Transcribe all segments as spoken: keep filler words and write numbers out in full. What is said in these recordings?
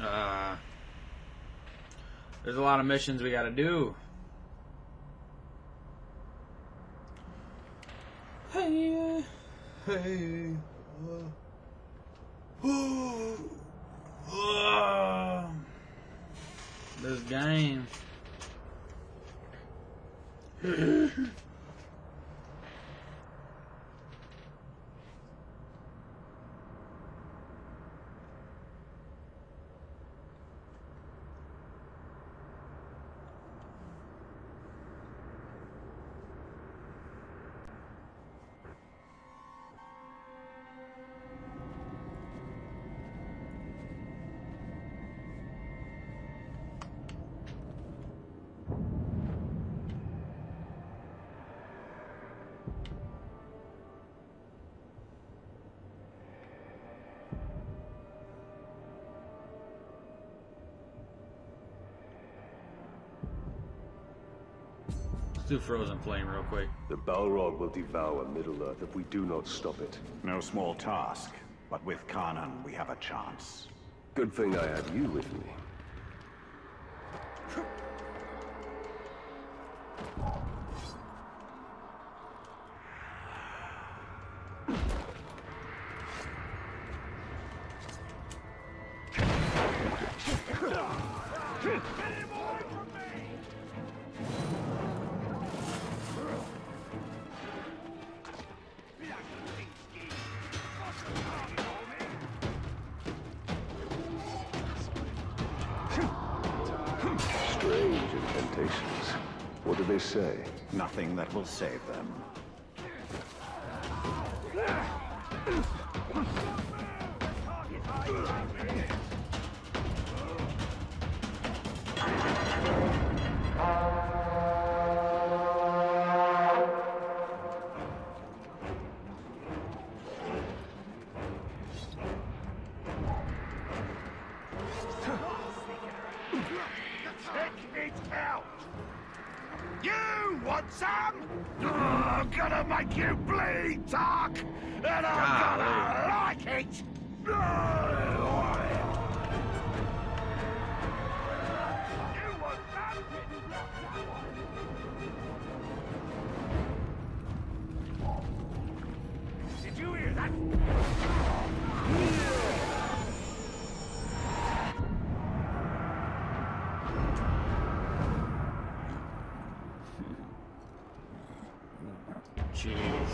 Uh, there's a lot of missions we gotta do. Hey, hey. Uh, uh, this game. Let's do Frozen Flame real quick. The Balrog will devour Middle-earth if we do not stop it. No small task, but with Kanan we have a chance. Good thing I have you with me. Strange incantations. What do they say? Nothing that will save them. You want some? Oh, I'm gonna make you bleed, Tark! And I'm gonna like it! You want some? Did you hear that? Jeez.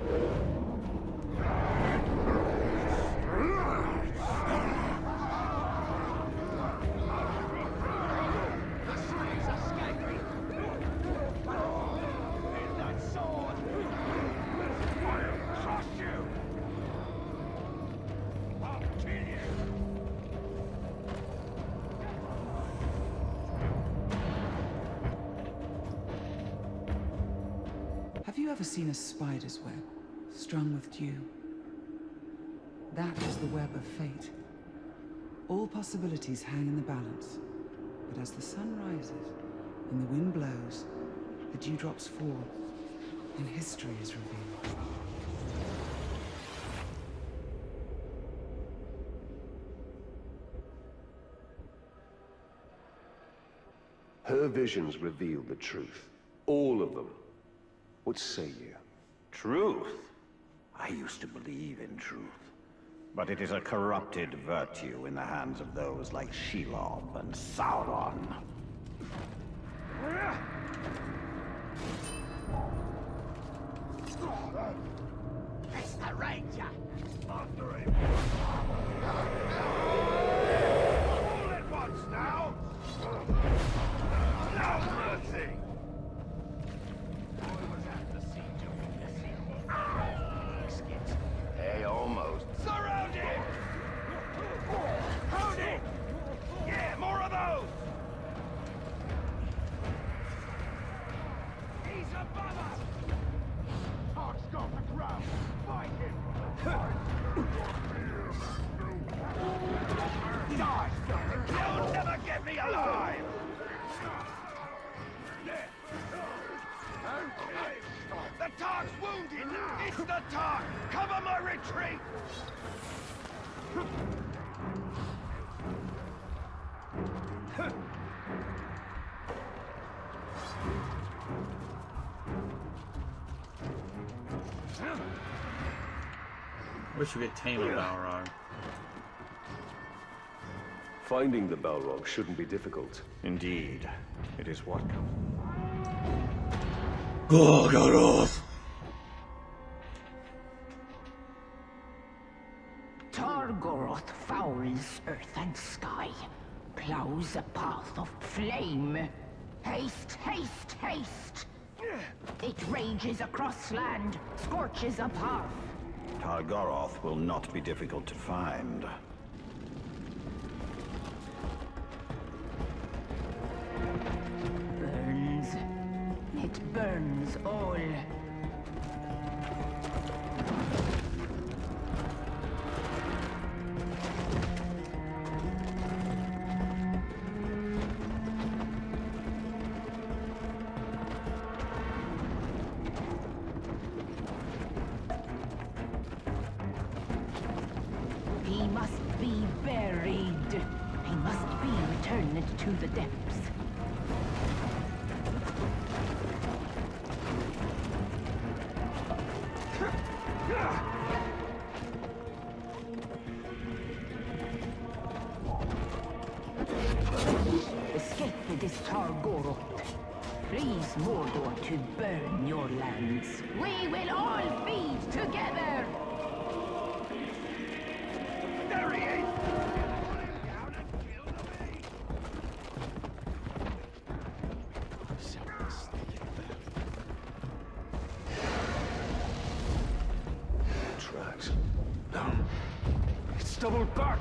Have you ever seen a spider's web, strung with dew? That is the web of fate. All possibilities hang in the balance. But as the sun rises and the wind blows, the dewdrops fall, and history is revealed. Her visions reveal the truth. All of them. What say you? Truth? I used to believe in truth. But it is a corrupted virtue in the hands of those like Shelob and Sauron. It's the Ranger! After him! All at once now! No mercy! Hey, almost. Surround him! Hold it! Yeah, more of those! He's above us! Tark's got the ground! Fight him! Die! You'll never get me alive! The Tark's wounded! It's the Tark! Cover my retreat! Wish we could tame a Balrog. Finding the Balrog shouldn't be difficult. Indeed. It is what? Gorgoroth! Targoroth fouls earth and sky, plows a path of flame. Haste, haste, haste! It rages across land, scorches a path. Targoroth will not be difficult to find. Burns. It burns all. He must be buried. He must be returned to the depths. Escape this Targoroth. Please Mordor to burn your lands. We will all feed together! There he is! Tracks. No. It's doubled back!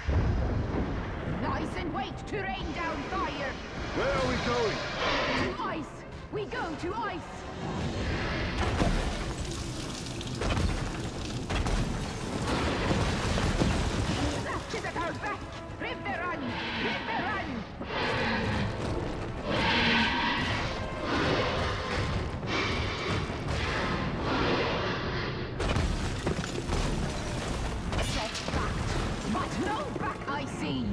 Nice and wait to rain down fire! Where are we going? To ice! We go to ice! That is at our back! Riverrun! Riverrun! Set back! But no back I see!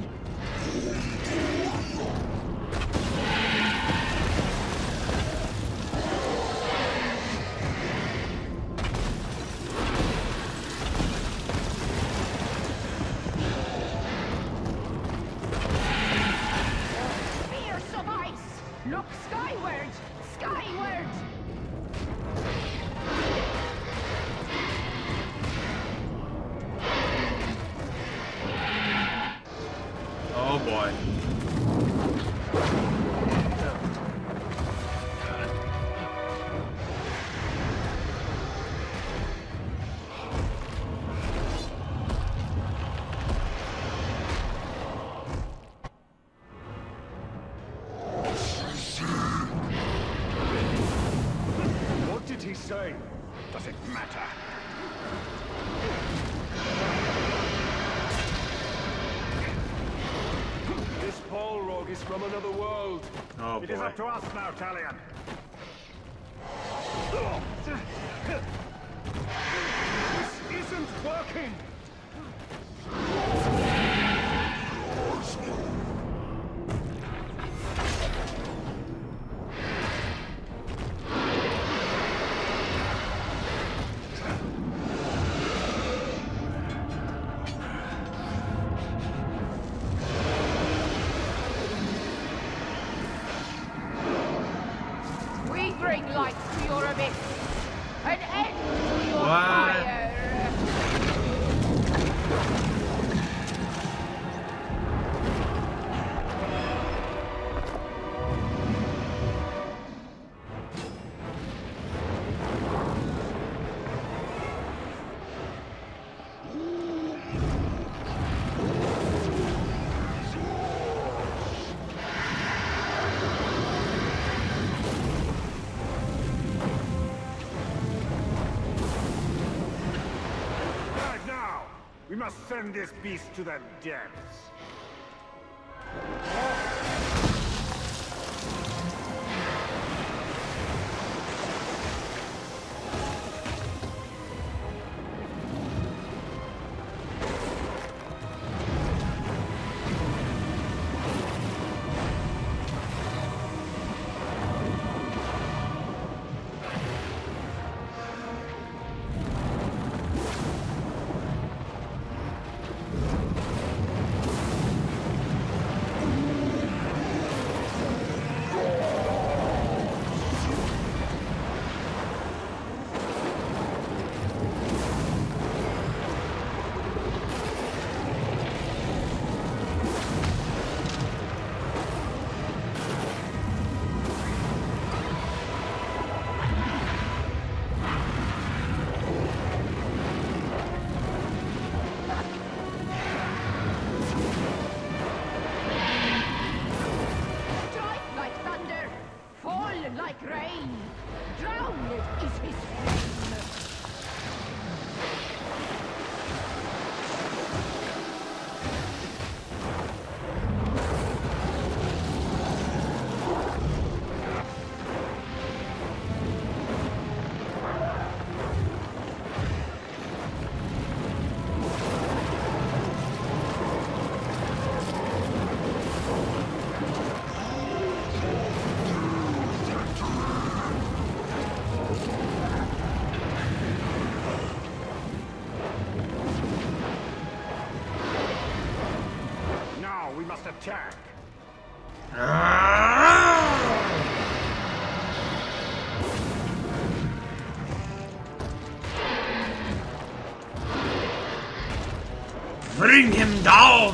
Fierce of ice! Look skyward! Skyward! Oh boy. What did he say? Does it matter? This Balrog is from another world. Oh It is boy. up to us now, Talion. This isn't working! We bring light to your abyss! An end to your What? fire! Right now, we must send this beast to the depths. attack. Bring him down!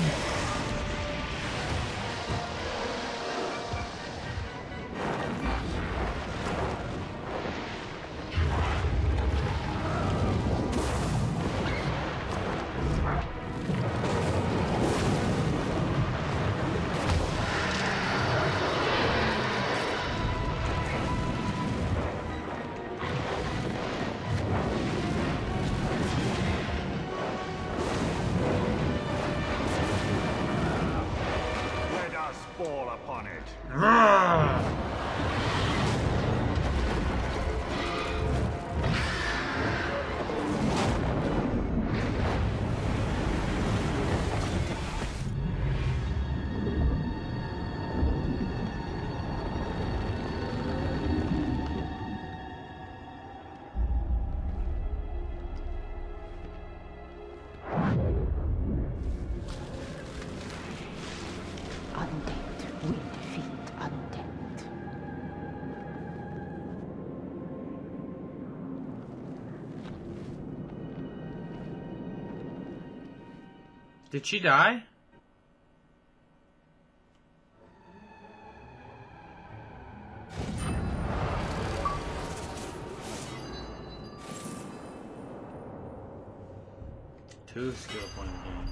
Fall upon it. Did she die? Two skill point game.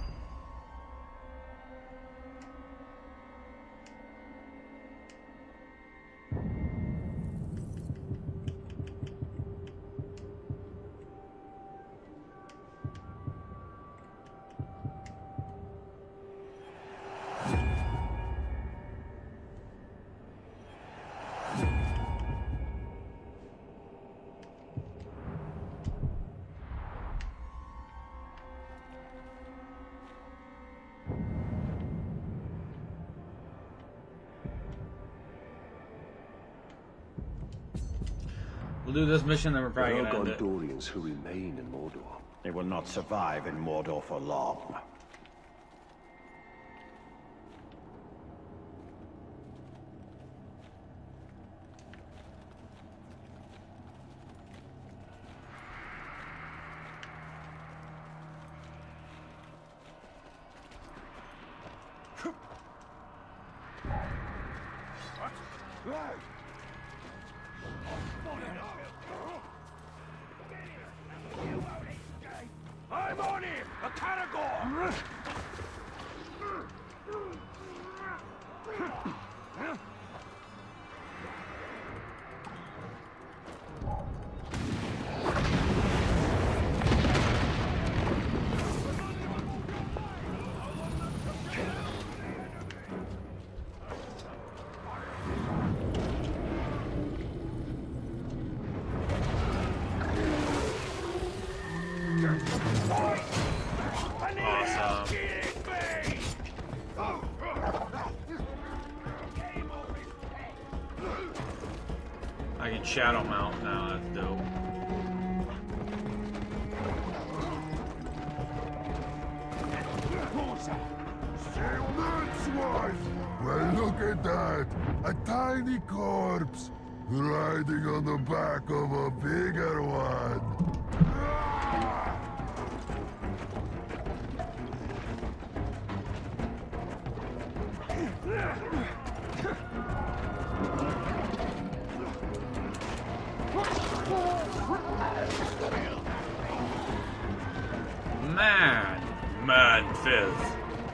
We'll do this mission, then we're probably There are gonna end it. Gondorians who remain in Mordor. They will not survive in Mordor for long. I'm on him! A Caragor! Awesome. I can Shadow Mount now, that's dope. Well, look at that! A tiny corpse riding on the back of a bigger one. Man, man fizz.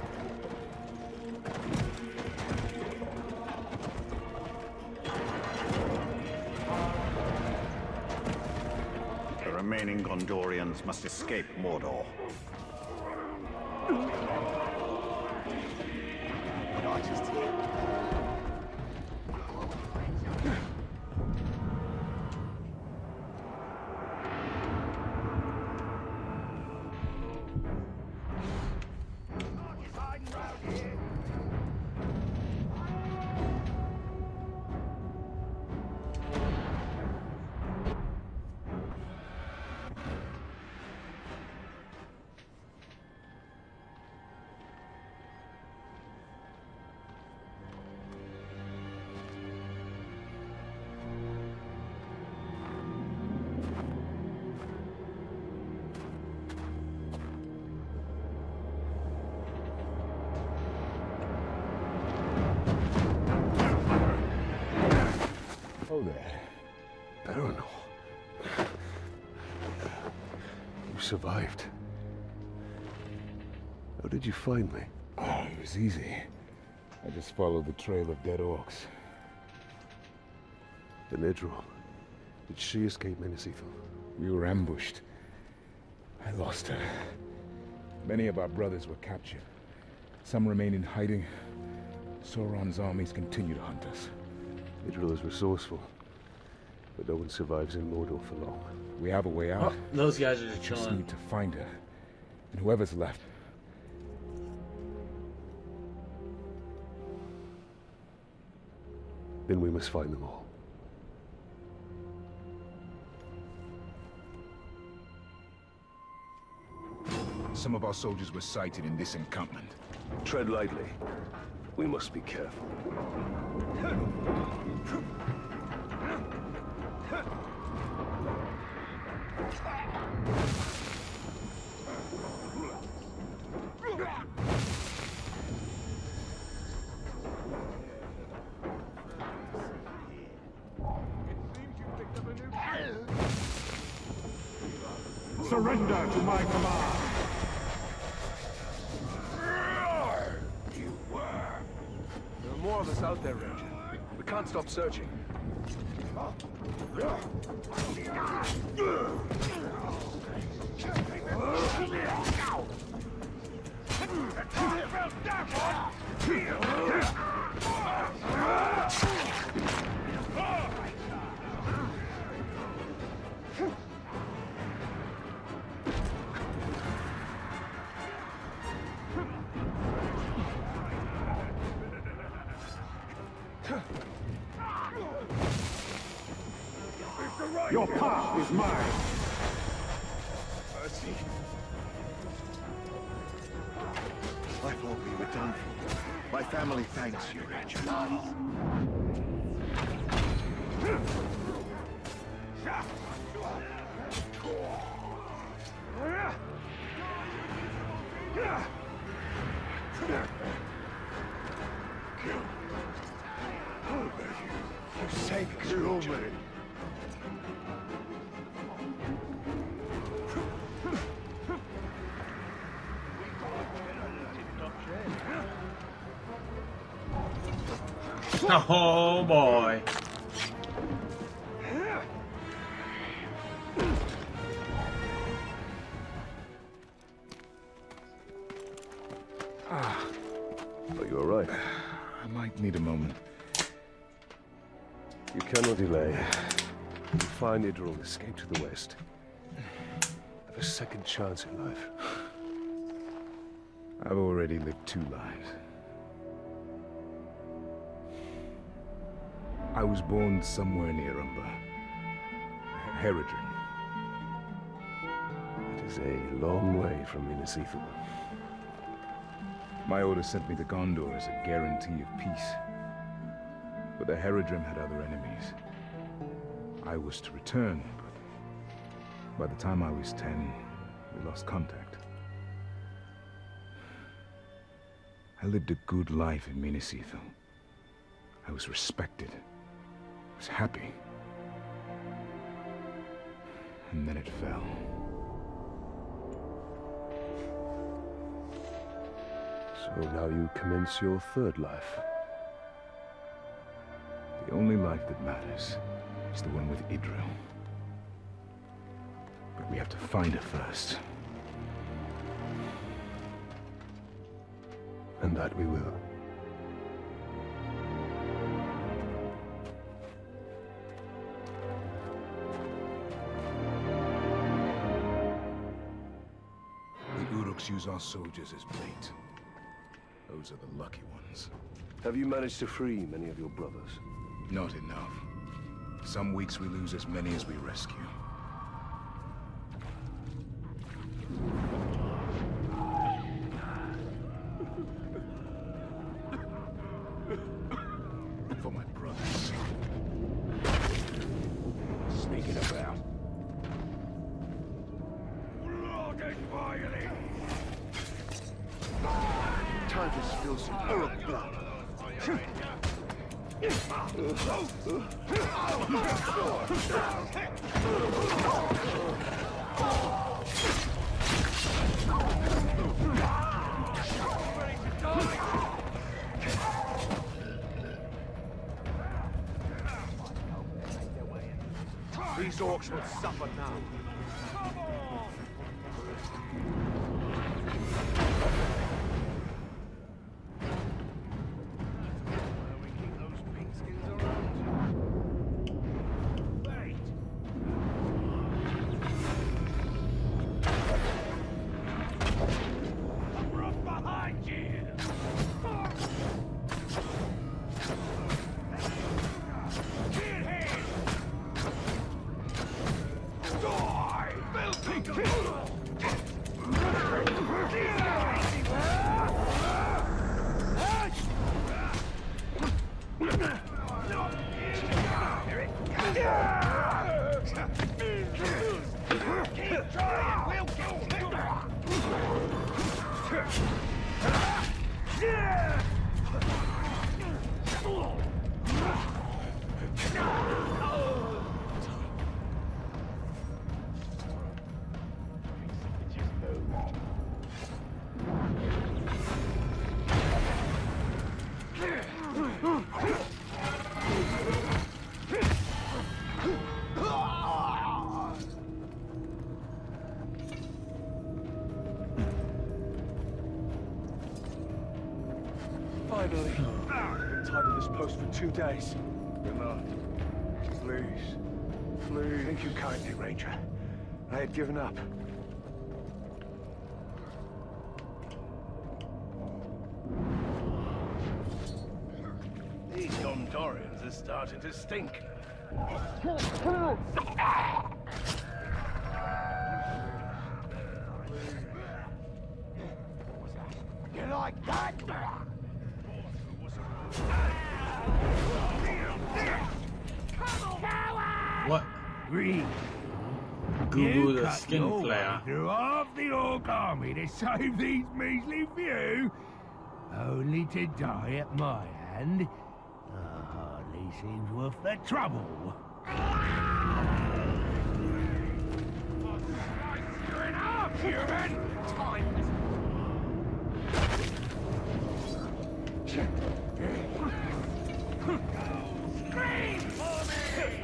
The remaining Gondorians must escape Mordor. Hello there. Baronor. You survived. How did you find me? Oh, it was easy. I just followed the trail of dead orcs. And Idril. Did she escape Menacitho? We were ambushed. I lost her. Many of our brothers were captured. Some remain in hiding. Sauron's armies continue to hunt us. Idril is resourceful. But no one survives in Mordor for long. We have a way out. Oh, those guys are just Just chilling. need to find her. And whoever's left. Then we must find them all. Some of our soldiers were sighted in this encampment. Tread lightly. We must be careful. Surrender to my command! You were. There are more of us out there, Ranger. We can't stop searching. Your path is mine! Mercy. I thought we were done for. My family thanks you, Ranger. You saved us, Ranger. Oh boy. Ah, Are you alright? I might need a moment. You cannot delay. You find Idril and escape to the west. Have a second chance in life. I've already lived two lives. I was born somewhere near Umber. Herodrin. It is a long way from Menacitho. My order sent me to Gondor as a guarantee of peace. But the Herodrim had other enemies. I was to return, but by the time I was ten, we lost contact. I lived a good life in Menacitho. I was respected. I was happy. And then it fell. So now you commence your third life. The only life that matters is the one with Idril. But we have to find her first. And that we will. The Uruks use our soldiers as bait. Those are the lucky ones. Have you managed to free many of your brothers? Not enough. Some weeks we lose as many as we rescue. For my brothers. Sneaking about. Time to spill some Uruk blood. These orcs will suffer now. Finally. I've been tied to this post for two days. Enough. Please. Please. Thank you kindly, Ranger. I had given up. These Gondorians are starting to stink. You like that? What? Green. Google the cut skin your way flare. through half the Orc army to save these measly few, only to die at my hand. Uh, hardly seems worth the trouble. You're an half human. Scream for me!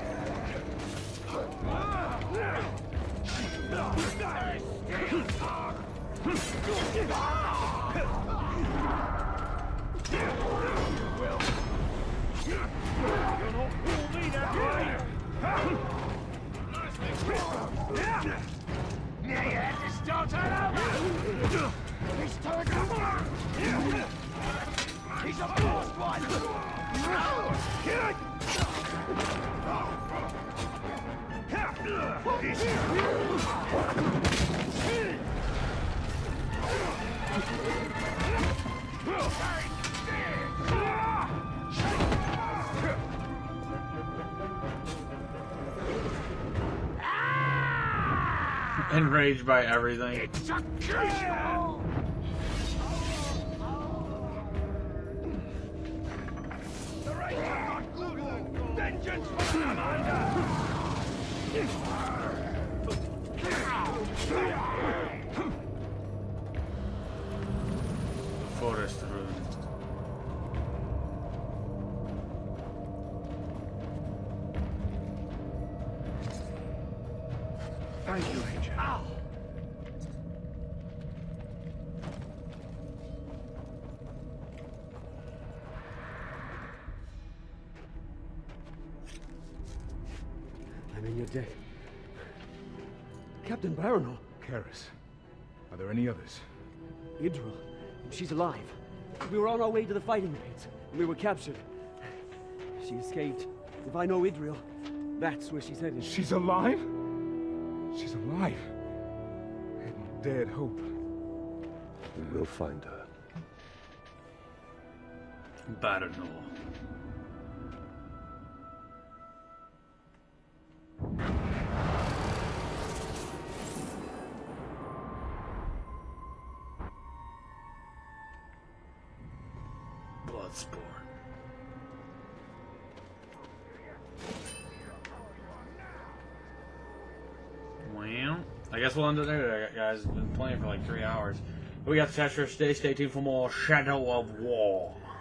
Now you have to start all over! He's turning! He's a fast one! Enraged by everything. It's a kill! The right vengeance for the commander! Forest ruin. Thank you, Ranger. I'm in your debt. Captain Baranor. Karis. Are there any others? Idril. She's alive. We were on our way to the fighting pits, and we were captured. She escaped. If I know Idril, that's where she's headed. She's alive? She's alive. I had no dead hope. We will find her. Baranor. Bloodsport. I guess we'll end it there, guys. It's been playing for like three hours. We got the Tetris. Stay, stay tuned for more Shadow of War.